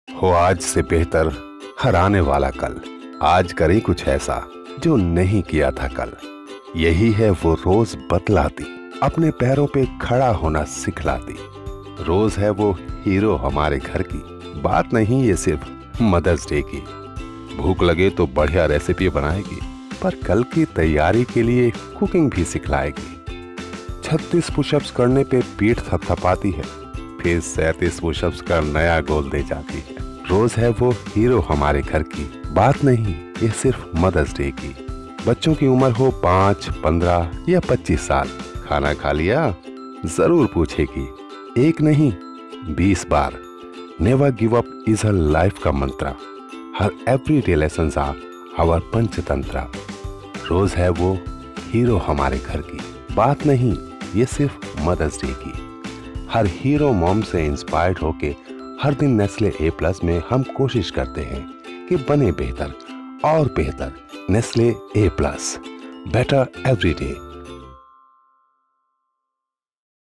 हो आज से बेहतर हर आने वाला कल। आज करें कुछ ऐसा जो नहीं किया था कल। यही है वो रोज बतलाती, अपने पैरों पे खड़ा होना सिखलाती। रोज है वो हीरो हमारे घर की, बात नहीं ये सिर्फ मदर्स डे की। भूख लगे तो बढ़िया रेसिपी बनाएगी, पर कल की तैयारी के लिए कुकिंग भी सिखलाएगी। 36 पुशअप्स करने पे पीठ थपथपाती है, फिर 37 पुशअप्स का नया गोल दे जाती है। रोज है वो हीरो हमारे घर की, बात नहीं ये सिर्फ मदर्स डे की। बच्चों की उम्र हो 5, 15 या 25 साल, खाना खा लिया जरूर पूछेगी, एक नहीं 20 बार। नेवर गिव अप इज हर लाइफ का मंत्र। हर everyday lessons are our Panchatantra. रोज है वो हीरो हमारे घर की, बात नहीं ये सिर्फ मदर्स डे की। हर हीरो मॉम से इंस्पायर्ड होके हर दिन नेस्ले A+ में हम कोशिश करते हैं कि बने बेहतर और बेहतर। Nestle A+, better every day.